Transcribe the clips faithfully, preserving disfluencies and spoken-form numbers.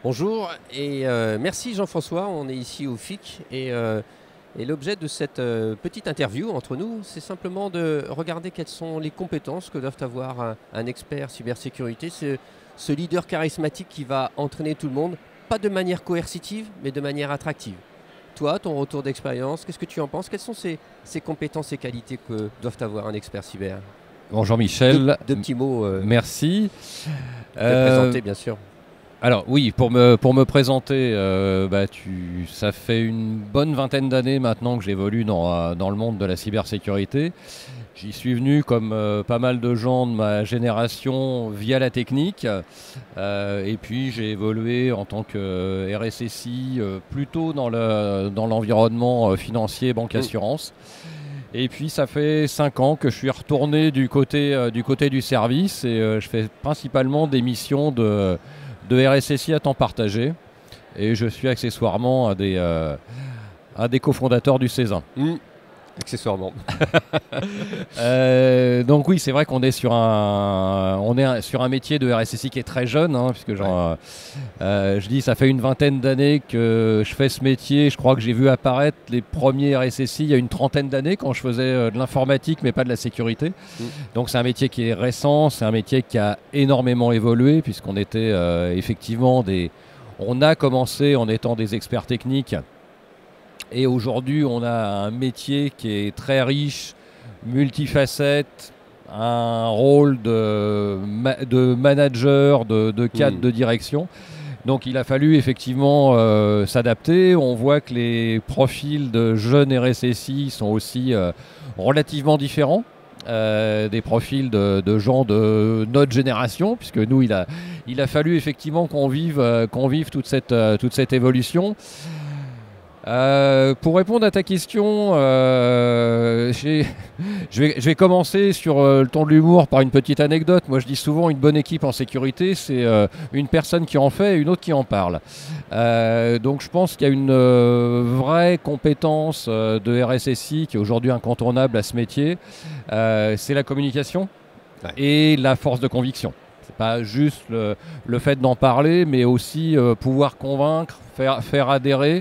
Bonjour et euh, merci Jean-François, on est ici au F I C et, euh, et l'objet de cette euh, petite interview entre nous, c'est simplement de regarder quelles sont les compétences que doivent avoir un, un expert cybersécurité, ce, ce leader charismatique qui va entraîner tout le monde, pas de manière coercitive, mais de manière attractive. Toi, ton retour d'expérience, qu'est-ce que tu en penses? Quelles sont ces, ces compétences et qualités que doivent avoir un expert cyber? Bonjour Michel. Deux, deux petits mots. Euh, Merci. De euh, présenter, bien sûr. Alors oui, pour me, pour me présenter, euh, bah, tu, ça fait une bonne vingtaine d'années maintenant que j'évolue dans, dans le monde de la cybersécurité. J'y suis venu comme euh, pas mal de gens de ma génération via la technique. Euh, et puis j'ai évolué en tant que R S S I euh, plutôt dans, le, dans l'environnement financier, banque, assurance. Et puis ça fait cinq ans que je suis retourné du côté, euh, du, côté du service et euh, je fais principalement des missions de, de R S S I à temps partagé. Et je suis accessoirement un des, euh, un des cofondateurs du Césin. Mmh. Accessoirement. euh, donc oui, c'est vrai qu'on est sur un, on est un, sur un métier de R S S I qui est très jeune, hein, puisque genre, ouais. euh, je dis ça fait une vingtaine d'années que je fais ce métier. Je crois que j'ai vu apparaître les premiers R S S I il y a une trentaine d'années quand je faisais euh, de l'informatique, mais pas de la sécurité. Mmh. Donc c'est un métier qui est récent, c'est un métier qui a énormément évolué, puisqu'on était euh, effectivement des, on a commencé en étant des experts techniques. Et aujourd'hui, on a un métier qui est très riche, multifacette, un rôle de, ma- de manager, de, de cadre mmh. de direction. Donc il a fallu effectivement euh, s'adapter. On voit que les profils de jeunes R S S I sont aussi euh, relativement différents. Euh, des profils de, de gens de notre génération, puisque nous, il a, il a fallu effectivement qu'on vive, euh, qu'on vive toute cette, euh, toute cette évolution. Euh, pour répondre à ta question, euh, je, vais, je vais commencer sur euh, le ton de l'humour par une petite anecdote. Moi, je dis souvent une bonne équipe en sécurité, c'est euh, une personne qui en fait et une autre qui en parle. Euh, donc, je pense qu'il y a une euh, vraie compétence euh, de R S S I qui est aujourd'hui incontournable à ce métier. Euh, c'est la communication ouais. et la force de conviction. C'est pas juste le, le fait d'en parler, mais aussi euh, pouvoir convaincre, faire, faire adhérer.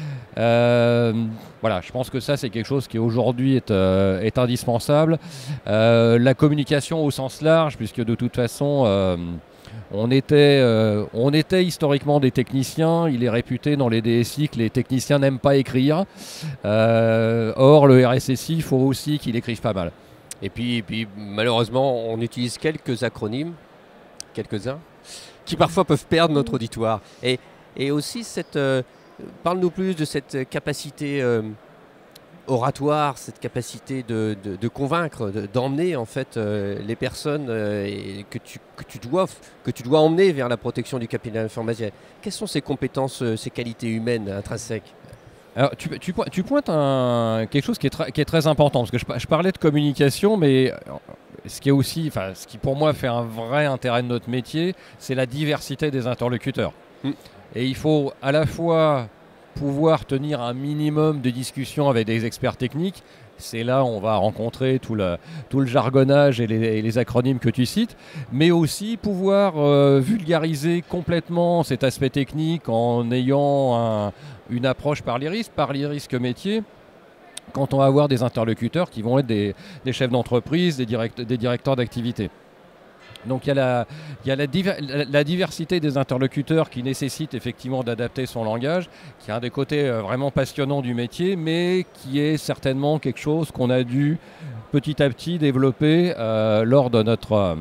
Euh, voilà, je pense que ça c'est quelque chose qui aujourd'hui est, euh, est indispensable. Euh, la communication au sens large, puisque de toute façon euh, on, était, euh, on était historiquement des techniciens. Il est réputé dans les D S I que les techniciens n'aiment pas écrire. Euh, or le R S S I, il faut aussi qu'il écrive pas mal. Et puis, et puis malheureusement on utilise quelques acronymes, quelques-uns, qui parfois peuvent perdre notre auditoire. Et, et aussi cette... Euh, Parle-nous plus de cette capacité euh, oratoire, cette capacité de, de, de convaincre, de, d'emmener en fait euh, les personnes euh, et que, tu, que, tu dois, que tu dois emmener vers la protection du capital informationnel. Quelles sont ces compétences, euh, ces qualités humaines intrinsèques? Alors, tu, tu, tu pointes un, quelque chose qui est, tra- qui est très important, parce que je, je parlais de communication, mais ce qui est aussi, enfin, ce qui pour moi fait un vrai intérêt de notre métier, c'est la diversité des interlocuteurs. Mmh. Et il faut à la fois pouvoir tenir un minimum de discussions avec des experts techniques. C'est là où on va rencontrer tout le, tout le jargonnage et les, et les acronymes que tu cites, mais aussi pouvoir euh, vulgariser complètement cet aspect technique en ayant un, une approche par les risques, par les risques métiers. Quand on va avoir des interlocuteurs qui vont être des, des chefs d'entreprise, des, direct, des directeurs d'activité. Donc il y a, la, il y a la, diver, la, la diversité des interlocuteurs qui nécessite effectivement d'adapter son langage, qui est un des côtés euh, vraiment passionnants du métier, mais qui est certainement quelque chose qu'on a dû petit à petit développer euh, lors de notre euh,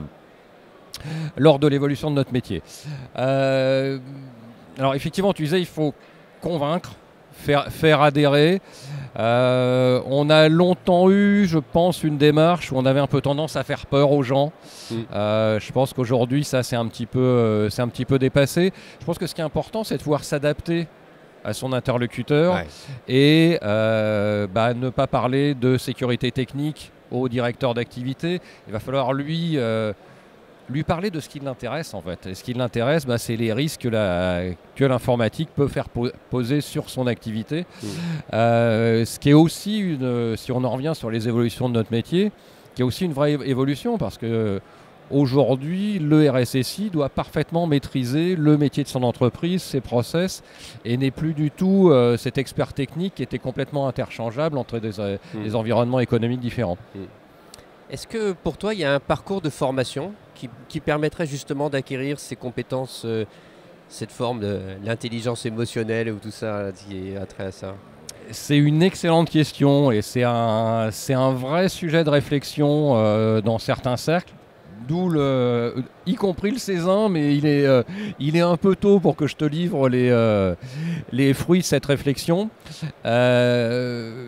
lors de l'évolution de notre métier. Euh, alors effectivement, tu disais, il faut convaincre, faire, faire adhérer. Euh, on a longtemps eu, je pense, une démarche où on avait un peu tendance à faire peur aux gens. Mmh. Euh, je pense qu'aujourd'hui, ça, c'est un petit peu, euh, c'est un petit peu dépassé. Je pense que ce qui est important, c'est de pouvoir s'adapter à son interlocuteur ouais. et euh, bah, ne pas parler de sécurité technique au directeur d'activité. Il va falloir lui... Euh, lui parler de ce qui l'intéresse en fait. Et ce qui l'intéresse, bah, c'est les risques que, la, que l'informatique peut faire po- poser sur son activité. Mmh. Euh, ce qui est aussi, une, si on en revient sur les évolutions de notre métier, qui est aussi une vraie évolution parce que aujourd'hui, le R S S I doit parfaitement maîtriser le métier de son entreprise, ses process, et n'est plus du tout euh, cet expert technique qui était complètement interchangeable entre des, euh, mmh. des environnements économiques différents. Mmh. Est-ce que pour toi, il y a un parcours de formation qui, qui permettrait justement d'acquérir ces compétences, euh, cette forme de l'intelligence émotionnelle ou tout ça qui est attrait à ça? C'est une excellente question et c'est un, c'est un vrai sujet de réflexion euh, dans certains cercles. D'où le, y compris le Césin, mais il est, euh, il est un peu tôt pour que je te livre les, euh, les fruits de cette réflexion. Euh,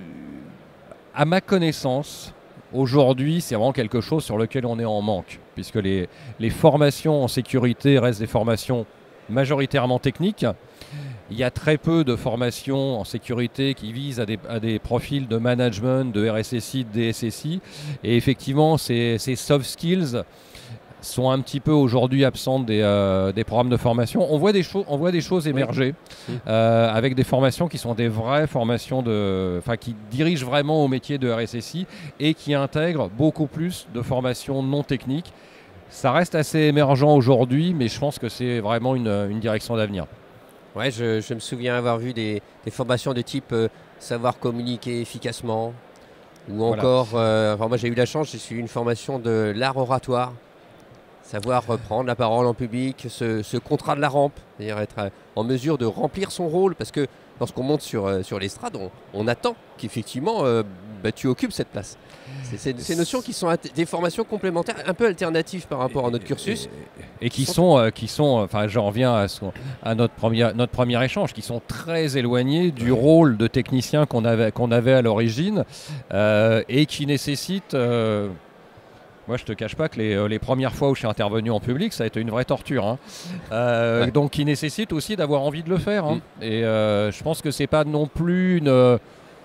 à ma connaissance, aujourd'hui, c'est vraiment quelque chose sur lequel on est en manque, puisque les, les formations en sécurité restent des formations majoritairement techniques. Il y a très peu de formations en sécurité qui visent à des, à des profils de management, de R S S I, de D S S I. Et effectivement, ces, ces soft skills sont un petit peu aujourd'hui absentes des, euh, des programmes de formation. On voit des, cho- on voit des choses émerger oui. euh, avec des formations qui sont des vraies formations, de, enfin, qui dirigent vraiment au métier de R S S I et qui intègrent beaucoup plus de formations non techniques. Ça reste assez émergent aujourd'hui, mais je pense que c'est vraiment une, une direction d'avenir. Ouais, je, je me souviens avoir vu des, des formations de type euh, savoir communiquer efficacement ou voilà. encore, euh, enfin, moi j'ai eu la chance, j'ai suivi une formation de l'art oratoire, savoir reprendre la parole en public, ce, ce contrat de la rampe, c'est-à-dire être en mesure de remplir son rôle parce que lorsqu'on monte sur, euh, sur l'estrade, on, on attend qu'effectivement euh, bah, tu occupes cette place. C'est, c'est ces notions qui sont des formations complémentaires, un peu alternatives par rapport à notre cursus. Et, et qui sont, euh, qui sont, enfin j'en reviens à, ce, à notre, premier, notre premier échange, qui sont très éloignés du ouais. rôle de technicien qu'on avait, qu'on avait à l'origine euh, et qui nécessitent... Euh, moi, je ne te cache pas que les, les premières fois où je suis intervenu en public, ça a été une vraie torture. Hein. Euh, ouais. Donc, qui nécessite aussi d'avoir envie de le faire. Hein. Mmh. Et euh, je pense que ce n'est pas non plus une...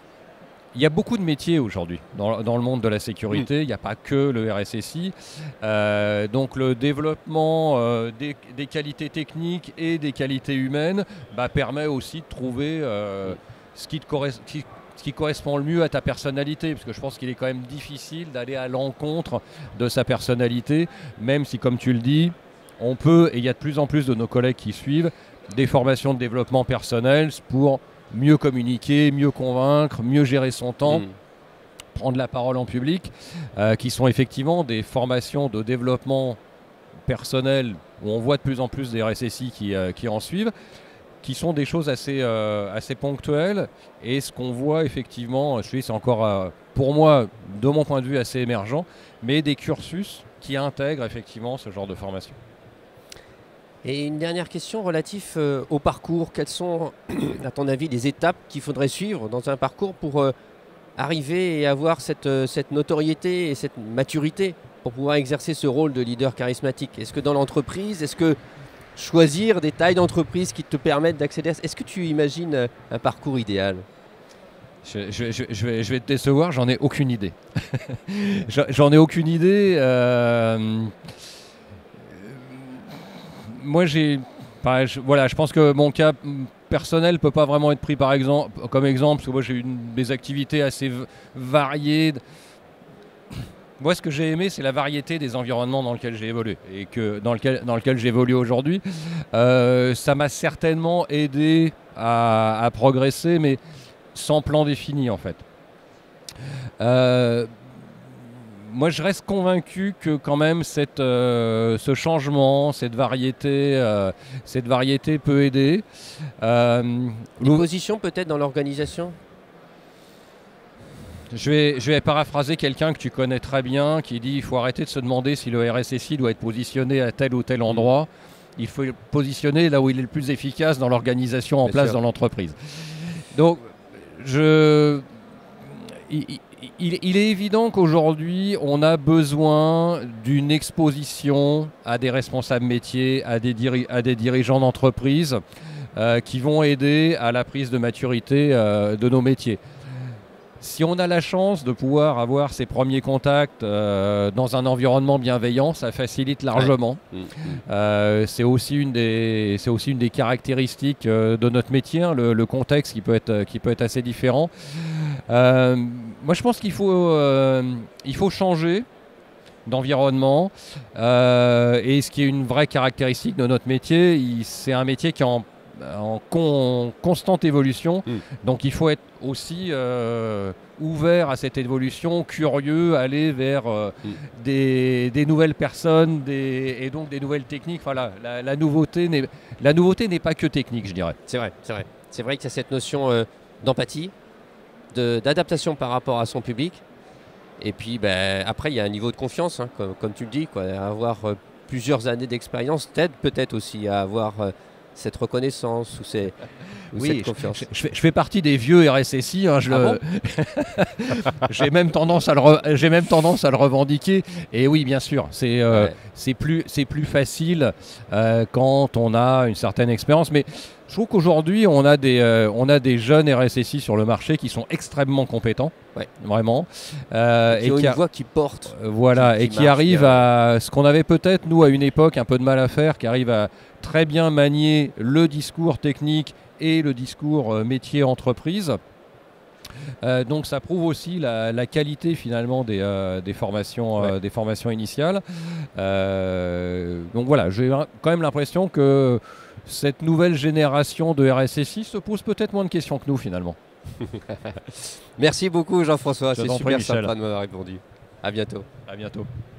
Il y a beaucoup de métiers aujourd'hui dans, dans le monde de la sécurité. Il mmh. n'y a pas que le R S S I. Euh, donc, le développement euh, des, des qualités techniques et des qualités humaines bah, permet aussi de trouver euh, mmh. ce qui te correspond. Ce qui correspond le mieux à ta personnalité, parce que je pense qu'il est quand même difficile d'aller à l'encontre de sa personnalité, même si, comme tu le dis, on peut, et il y a de plus en plus de nos collègues qui suivent, des formations de développement personnel pour mieux communiquer, mieux convaincre, mieux gérer son temps, mmh. prendre la parole en public, euh, qui sont effectivement des formations de développement personnel où on voit de plus en plus des R S S I qui, euh, qui en suivent, qui sont des choses assez, euh, assez ponctuelles. Et ce qu'on voit effectivement, je dis, c'est encore, euh, pour moi, de mon point de vue, assez émergent, mais des cursus qui intègrent effectivement ce genre de formation. Et une dernière question relative euh, au parcours. Quelles sont, à ton avis, les étapes qu'il faudrait suivre dans un parcours pour euh, arriver et avoir cette, euh, cette notoriété et cette maturité pour pouvoir exercer ce rôle de leader charismatique? Est-ce que dans l'entreprise, est-ce que choisir des tailles d'entreprise qui te permettent d'accéder à... Est-ce que tu imagines un parcours idéal? je, je, je, je, vais, je vais te décevoir, j'en ai aucune idée. j'en ai aucune idée. Euh... Moi, j'ai... Enfin, je, voilà, je pense que mon cas personnel ne peut pas vraiment être pris par exemple, comme exemple, parce que moi, j'ai eu une, des activités assez v- variées. Moi, ce que j'ai aimé, c'est la variété des environnements dans lesquels j'ai évolué et que, dans, lequel, dans lequel j'évolue aujourd'hui. Euh, ça m'a certainement aidé à, à progresser, mais sans plan défini, en fait. Euh, moi, je reste convaincu que quand même cette, euh, ce changement, cette variété, euh, cette variété peut aider. Euh, Une position peut-être dans l'organisation ? Je vais, je vais paraphraser quelqu'un que tu connais très bien qui dit qu'il faut arrêter de se demander si le R S S I doit être positionné à tel ou tel endroit. Il faut le positionner là où il est le plus efficace dans l'organisation en bien place sûr. Dans l'entreprise. Donc, je, il, il, il est évident qu'aujourd'hui, on a besoin d'une exposition à des responsables métiers, à des, diri- à des dirigeants d'entreprise euh, qui vont aider à la prise de maturité euh, de nos métiers. Si on a la chance de pouvoir avoir ces premiers contacts euh, dans un environnement bienveillant, ça facilite largement. Ouais. Mmh. Euh, c'est aussi une des, c'est aussi une des caractéristiques euh, de notre métier, hein, le, le contexte qui peut être, qui peut être assez différent. Euh, moi, je pense qu'il faut, euh, il faut changer d'environnement. Euh, et ce qui est une vraie caractéristique de notre métier, il- c'est un métier qui est en, en con- constante évolution. Mm. Donc il faut être aussi euh, ouvert à cette évolution, curieux, aller vers euh, Mm. des, des nouvelles personnes des, et donc des nouvelles techniques. Voilà, la, la nouveauté n'est la nouveauté n'est pas que technique, je dirais. C'est vrai, c'est vrai. C'est vrai qu'il y a cette notion euh, d'empathie, de- d'adaptation par rapport à son public. Et puis ben, après, il y a un niveau de confiance, hein, comme, comme tu le dis. Quoi. Avoir euh, plusieurs années d'expérience t'aide peut-être aussi à avoir euh, cette reconnaissance ou, ces, ou Oui, cette je, confiance. je- je fais, je fais partie des vieux R S S I. Hein, je Ah le- bon j'ai même tendance à le, re- j'ai même tendance à le revendiquer. Et oui, bien sûr, c'est euh, Ouais. c'est plus, c'est plus facile euh, quand on a une certaine expérience. Mais je trouve qu'aujourd'hui, on a des, euh, on a des jeunes R S S I sur le marché qui sont extrêmement compétents, Ouais. vraiment, Euh, Qui ont qui une a- voix qui porte. euh, voilà, qui- et qui qui marche arrivent bien. à ce qu'on avait peut-être nous à une époque un peu de mal à faire, qui arrivent à très bien manier le discours technique et le discours euh, métier entreprise. Euh, donc ça prouve aussi la, la qualité finalement des, euh, des, formations, euh, Ouais. des formations initiales. Euh, donc voilà, j'ai un- quand même l'impression que cette nouvelle génération de R S S I se pose peut-être moins de questions que nous finalement. Merci beaucoup Jean-François, Je c'est t'en prie, super Michel. sympa de m'avoir répondu. À bientôt. À bientôt.